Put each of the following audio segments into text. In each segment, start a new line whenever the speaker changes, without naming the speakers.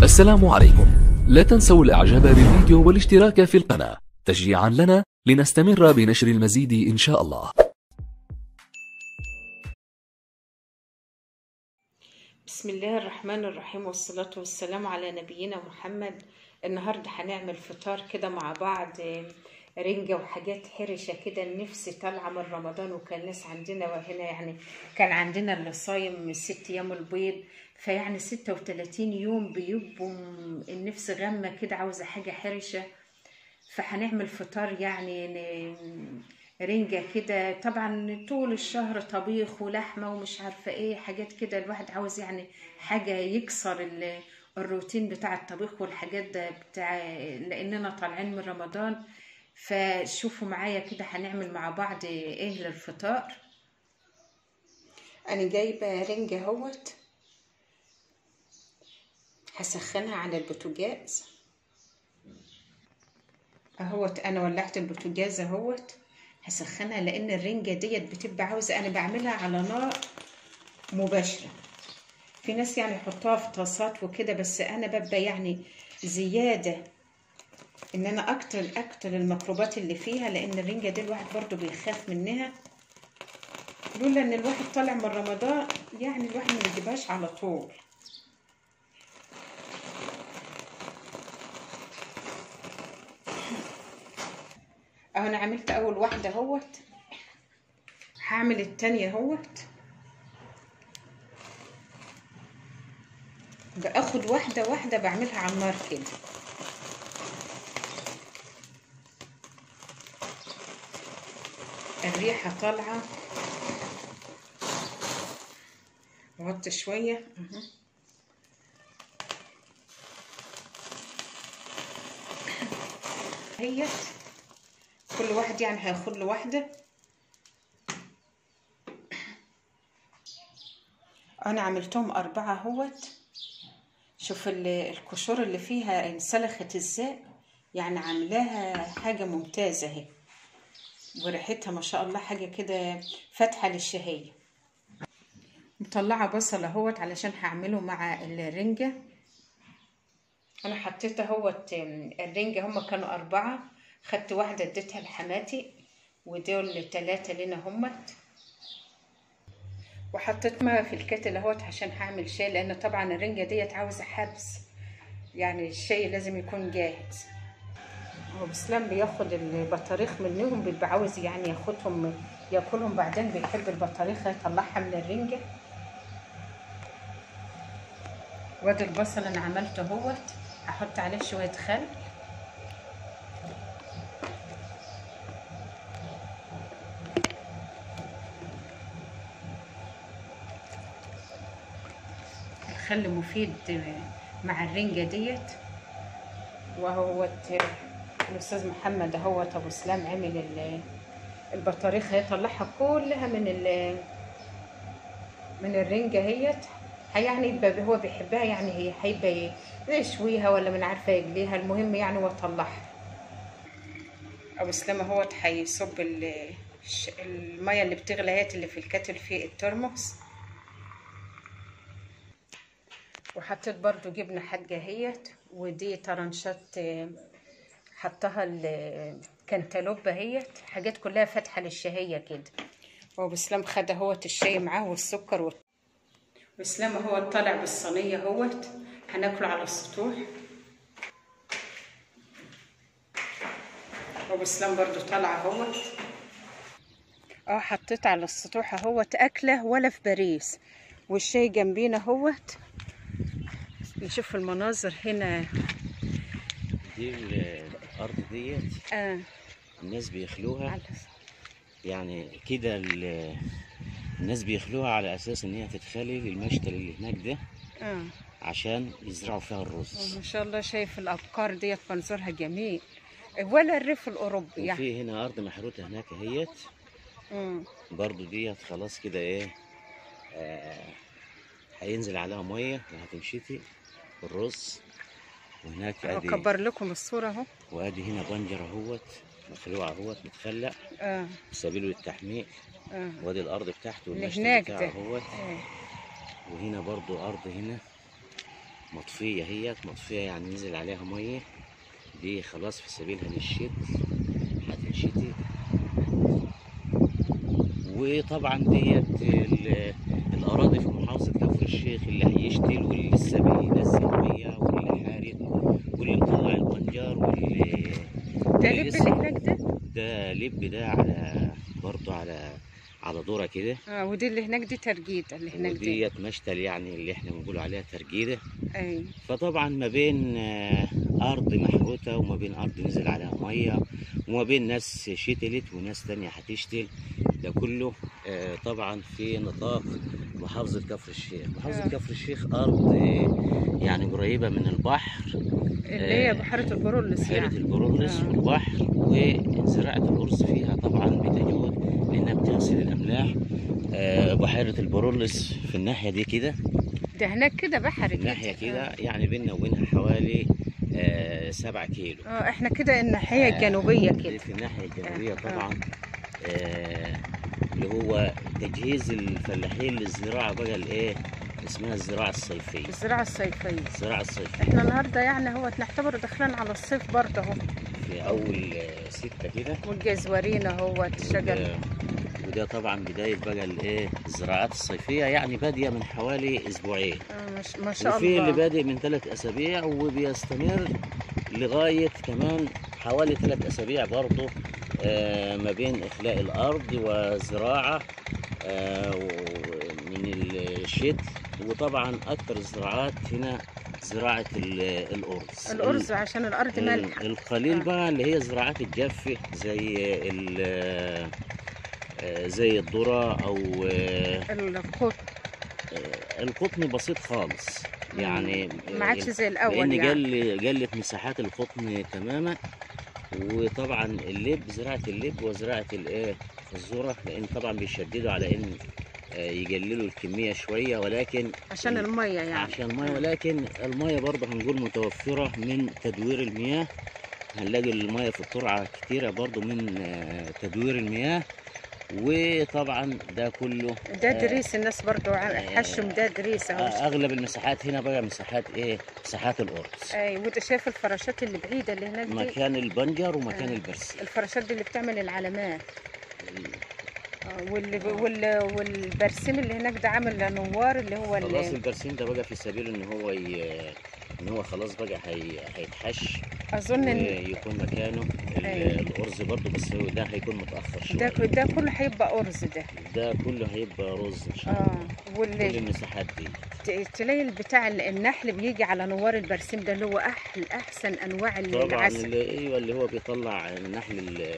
السلام عليكم. لا تنسوا الاعجاب بالفيديو والاشتراك في القناة تشجيعا لنا لنستمر بنشر المزيد ان شاء الله.
بسم الله الرحمن الرحيم، والصلاة والسلام على نبينا محمد. النهاردة هنعمل فطار كده مع بعض، رنجة وحاجات حرشة كده. النفس طالعة من رمضان، وكان ناس عندنا وهنا يعني كان عندنا اللي صايم 6 أيام البيض، فيعني 36 يوم بيبقوا النفس غامة كده، عاوزة حاجة حرشة. فهنعمل فطار يعني رنجة كده. طبعا طول الشهر طبيخ ولحمة ومش عارفة ايه حاجات كده، الواحد عاوز يعني حاجة يكسر الروتين بتاع الطبيخ والحاجات ده بتاع، لاننا طالعين من رمضان. فشوفوا معايا كده هنعمل مع بعض ايه للفطار. انا جايبة رنجة اهوت، هسخنها على البوتاجاز اهوت. انا ولعت البوتاجاز اهوت، هسخنها لان الرنجة ديت بتبقى عاوزة، انا بعملها على نار مباشرة. في ناس يعني يحطوها في طاسات وكده، بس انا ببقى يعني زيادة ان انا اكتر الميكروبات اللي فيها، لان الرنجة دي الواحد برضو بيخاف منها. لولا ان الواحد طالع من رمضان يعني الواحد ما يجيبهاش على طول. اهو انا عملت اول واحدة اهوت، هعمل التانية اهوت. باخد واحدة واحدة بعملها على النار كده. الريحة طالعة، غطي شوية هي كل واحد يعني هياخد له واحدة. انا عملتهم 4 اهوت. شوف القشور اللي فيها انسلخت ازاي، يعني عاملاها حاجة ممتازة اهي، وريحتها ما شاء الله حاجة كده فاتحة للشهية. مطلعة بصل اهوت علشان هعمله مع الرنجة. انا حطيت اهوت الرنجة، هما كانوا 4، خدت واحدة اديتها لحماتي، ودول 3 لنا همت. وحطيت ماء في الكاتل اهوت عشان هعمل شاي، لان طبعا الرنجة ديت عاوزة حبس، يعني الشاي لازم يكون جاهز. هو بسلام بياخد البطاريخ منهم، بيبقى عاوز يعني ياخدهم ياكلهم، بعدين بيحب البطاريخ يطلعها من الرنجة. وادي البصل انا عملته اهوت، هحط عليه شوية خل. الخل مفيد مع الرنجة ديت. وهوت الاستاذ محمد اهوت ابو سلام عمل البطاريخ، هيطلعها كلها من الرنجة هيت. يعني يبقى هو بيحبها، يعني هي هيبقى يشويها ولا من عارفه يجليها، المهم يعني هو طلعها. ابو سلام اهوت هيصب الميه اللي بتغلي هيت اللي في الكاتل في الترمس. وحطيت برضو جبنه حادقه هيت، ودي طرنشات حطها الكنتالوبه هيت، حاجات كلها فاتحه للشهيه كده. وابو سلام خد اهوت الشاي معاه والسكر وسلام اهوت طالع بالصينيه اهوت، هناكله على السطوح. وابو سلام برضو طالع اهوت. حطيت على السطوح اهوت اكله ولا في باريس، والشاي جنبينا اهوت. نشوف المناظر هنا.
دي الارض ديت الناس بيخلوها يعني كده، الناس بيخلوها على اساس ان هي تتخلي للمشتل اللي هناك ده عشان يزرعوا فيها الرز.
ما شاء الله، شايف الابقار ديت منظرها جميل، ولا الريف الاوروبي يعني.
وفي هنا ارض محروته هناك اهيت برضو ديت، خلاص كده ايه، هينزل عليها ميه وهتمشيتي الرز. وهناك ادي
اكبر لكم الصوره اهو،
وادي هنا بنجر اهوت مخلوع اهوت متخلع سبيله للتحميق. وادي الارض بتاعته والمشتل بتاعه اهوت. وهنا برضو ارض هنا مطفيه، هي مطفيه يعني نزل عليها ميه، دي خلاص في سبيلها للشت هتنشتي. وطبعا ديت الاراضي في محافظه كفر الشيخ اللي هيشتل واللي لسه بينزل ميه واللي حارب واللي مطلع البنجر واللي
ده لب اللي هناك
ده لب ده على برضه على ذره كده.
ودي اللي هناك دي ترجيده اللي هناك
ديت مشتل يعني اللي احنا بنقول عليها ترجيده.
ايوه.
فطبعا ما بين ارض محروته وما بين ارض نزل عليها ميه وما بين ناس شتلت وناس تانية هتشتل، ده كله طبعا في نطاق محافظه كفر الشيخ. محافظه كفر الشيخ ارض يعني قريبه من البحر،
اللي هي بحيره البرولس.
بحيره البرولس والبحر، وزراعه الارز فيها طبعا بتجود لانها بتغسل الاملاح. بحيره البرولس في الناحيه دي كده،
ده هناك كده بحر كده
الناحيه كده يعني بيننا وبينها حوالي 7 كيلو.
احنا كده الناحيه الجنوبيه كده.
في الناحيه الجنوبيه طبعا. اللي هو تجهيز الفلاحين للزراعه بقى الايه اسمها الزراعه الصيفيه.
الزراعه الصيفيه.
الزراعه الصيفيه.
احنا النهارده يعني هو نعتبر داخلين على الصيف برضه اهو.
في اول 6 كده.
والجزورين اهو الشجر.
وده طبعا بدايه بقى الايه الزراعات الصيفيه، يعني باديه من حوالي اسبوعين.
ما شاء الله.
وفي اللي بادئ من 3 اسابيع وبيستمر لغايه كمان حوالي 3 اسابيع برضه، ما بين اخلاء الارض وزراعه من الشتل. وطبعا اكثر الزراعات هنا زراعه الارز.
الارز عشان الارض مالحه.
القليل بقى اللي هي زراعات الجافه زي الذره او
القطن.
القطن بسيط خالص يعني،
ما عادش زي الاول
لان
يعني.
قلت مساحات القطن تماما. وطبعا اللب، زراعه اللب وزراعه الذره، لان طبعا بيشددوا على ان يقللوا الكميه شويه، ولكن
عشان الميه يعني.
عشان الميه، ولكن الميه برضه هنقول متوفره من تدوير المياه. هنلاقي الميه في الترعه كتيره برضه من تدوير المياه. وطبعا ده كله
ده دريس الناس برضو حشم، ده دريس اهو.
اغلب المساحات هنا بقى مساحات مساحات الارز.
وانت شايف الفراشات اللي بعيده اللي هناك دي،
مكان البنجر ومكان البرسيم.
الفراشات دي اللي بتعمل العلامات. والبرسيم اللي هناك ده عامل نوار اللي هو
خلاص البرسيم ده بقى في سبيل ان هو خلاص بقى هيتحش.
اظن ان
يكون مكانه الارز برضه، بس ده هيكون متاخر شويه.
ده كله هيبقى ارز. ده
كله هيبقى رز ان شاء الله. كل المساحات دي
تلاقي بتاع النحل بيجي على نوار البرسيم ده اللي هو احسن انواع العسل.
طبعا اللي هو بيطلع النحل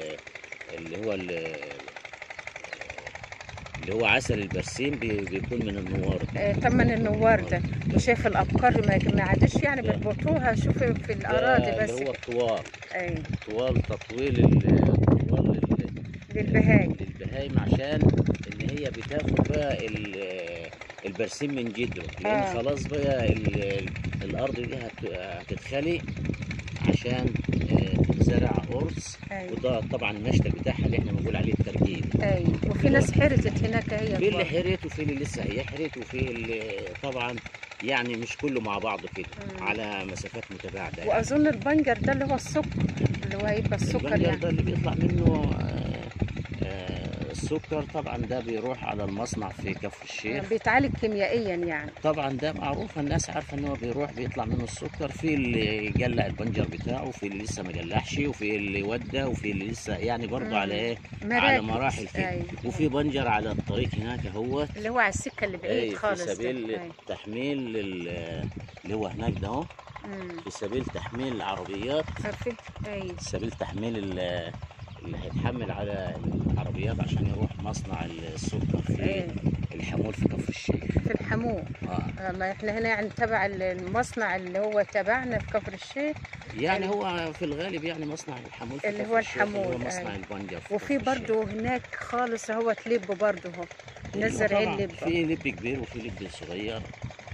اللي هو عسل البرسيم بيكون من النوار.
طب من النوار ده. وشايف الابقار ما عادش يعني بيربطوها. شوف في الاراضي بس
اللي هو الطوال. طوال تطويل للبهايم عشان ان هي بتاخد بقى البرسيم من جدره، لان خلاص بقى الارض دي هتتخلي عشان تتزرع ارز. وده طبعا المشتل بتاعها اللي احنا بنقول عليه الترجيل.
وفي ناس حرتت هناك. هي
في اللي حرت وفي اللي لسه هيحرت وفي اللي طبعا يعني مش كله مع بعضه كده على مسافات متباعده.
واظن البنجر ده اللي هو السكر، اللي هو هيبقى السكر
البنجر
يعني.
ده اللي بيطلع منه السكر. طبعا ده بيروح على المصنع في كفر الشيخ،
بيتعالج كيميائيا يعني.
طبعا ده معروف، الناس عارفه ان هو بيطلع منه السكر. في اللي جلع البنجر بتاعه، وفي اللي لسه ما جلعش، وفي اللي ودى، وفي اللي لسه يعني برضه على على مراحل كده. وفي بنجر على الطريق هناك اهوت
اللي هو على السكه اللي بعيد خالص،
في سبيل تحميل اللي هو هناك ده اهو، في سبيل تحميل العربيات. في سبيل تحميل اللي هيتحمل على العربيات عشان يروح مصنع السكر في الحمول في كفر الشيخ.
في الحمول. ما احنا هنا يعني تبع المصنع اللي هو تبعنا في كفر الشيخ.
يعني هو في الغالب يعني مصنع الحمول في
اللي هو الحمول،
اللي هو مصنع البنجر.
وفي برضه هناك خالص هو لب برضه اهو، ناس زارعين لب.
في لب كبير وفي لب صغير.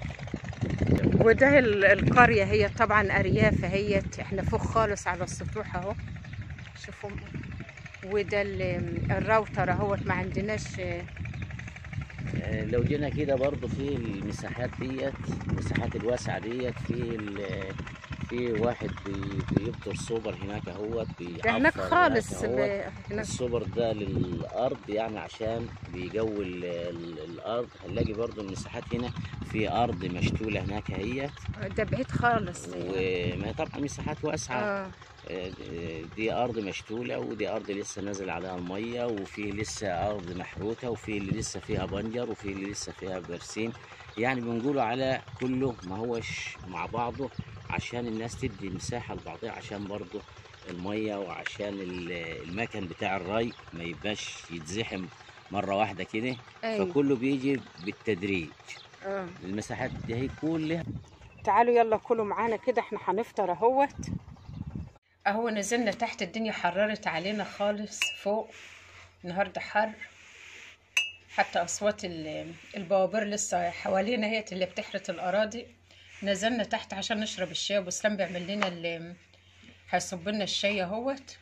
وده القريه هي طبعا ارياف هي، احنا فوق خالص على السطوح اهو. شوفوا. وده الراوتر اهوت، ما عندناش
لو جينا كده برضو في المساحات ديت، المساحات الواسعة ديت، في واحد بيبطر صوبر هناك اهوت،
هناك خالص
هناك. الصوبر ده للارض يعني عشان بيجو الارض. هنلاقي برضو المساحات هنا في ارض مشتولة هناك اهيت،
ده بعيد خالص
وما طبعا مساحات واسعة. دي ارض مشتولة، ودي ارض لسه نازل عليها المية، وفي لسه ارض محروتة، وفي اللي لسه فيها بنجر، وفي اللي لسه فيها برسيم. يعني بنقوله على كله ما هوش مع بعضه، عشان الناس تدي مساحة لبعضها، عشان برضه المية، وعشان المكن بتاع الري ما يبقاش يتزحم مرة واحدة كده. فكله بيجي بالتدريج. المساحات دي هي كلها.
تعالوا يلا كلوا معانا كده، احنا هنفطر اهوت. اهو نزلنا تحت، الدنيا حررت علينا خالص فوق، النهارده حر، حتى اصوات البوابير لسه حوالينا هي اللي بتحرث الاراضي. نزلنا تحت عشان نشرب الشاي، ابو اسلام بيعمل لنا اللي هيصب لنا الشاي اهوت.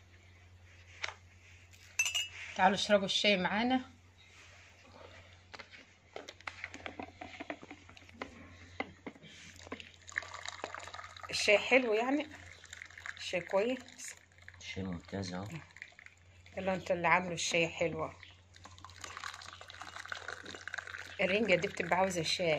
تعالوا اشربوا الشاي معانا. الشاي حلو يعني، الشاي كويس،
الشاي ممتاز اهو.
يلا انتوا اللي عاملوا الشاي حلوه. الرنجة دي بتبقى عاوزة شاي.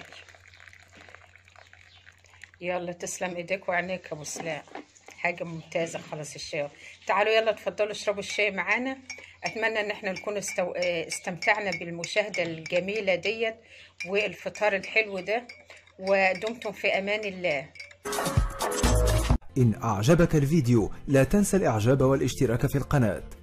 يلا تسلم ايديك وعينيك يا ابو سلام، حاجة ممتازة. خلاص الشاي، تعالوا يلا اتفضلوا اشربوا الشاي معانا. اتمنى ان احنا نكون استمتعنا بالمشاهدة الجميلة ديت والفطار الحلو ده، ودمتم في امان الله.
إن أعجبك الفيديو لا تنسى الإعجاب والاشتراك في القناة.